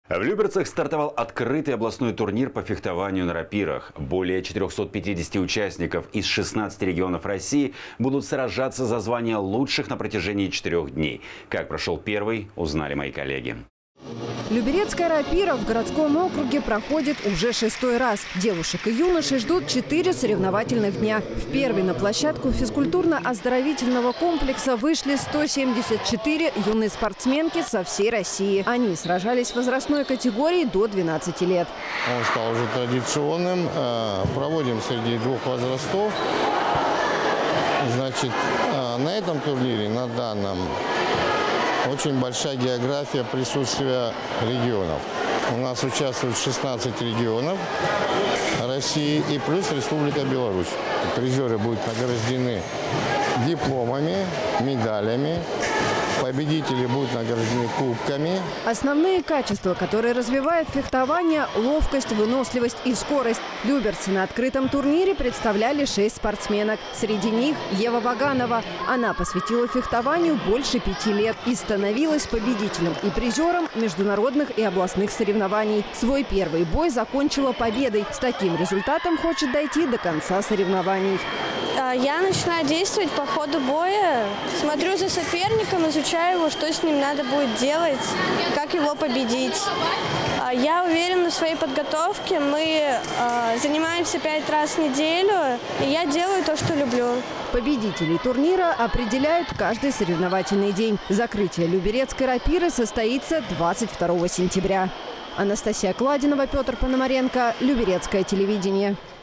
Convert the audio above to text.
В Люберцах стартовал открытый областной турнир по фехтованию на рапирах. Более 450 участников из 16 регионов России будут сражаться за звание лучших на протяжении 4 дней. Как прошел первый, узнали мои коллеги. Люберецкая рапира в городском округе проходит уже 6-й раз. Девушек и юношей ждут 4 соревновательных дня. В первый на площадку физкультурно-оздоровительного комплекса вышли 174 юные спортсменки со всей России. Они сражались в возрастной категории до 12 лет. Он стал уже традиционным. Проводим среди двух возрастов. Значит, на этом турнире, на данном, очень большая география присутствия регионов. У нас участвуют 16 регионов России и плюс Республика Беларусь. Призеры будут награждены дипломами, медалями. Победители будут награждены кубками. Основные качества, которые развивают фехтование – ловкость, выносливость и скорость. Люберцы на открытом турнире представляли 6 спортсменок. Среди них Ева Ваганова. Она посвятила фехтованию больше 5 лет и становилась победителем и призером международных и областных соревнований. Свой первый бой закончила победой. С таким результатом хочет дойти до конца соревнований. Я начинаю действовать по ходу боя, смотрю за соперником, изучаю его, что с ним надо будет делать, как его победить. Я уверена в своей подготовке, мы занимаемся 5 раз в неделю, и я делаю то, что люблю. Победителей турнира определяют каждый соревновательный день. Закрытие Люберецкой рапиры состоится 22 сентября. Анастасия Кладинова, Петр Пономаренко, Люберецкое телевидение.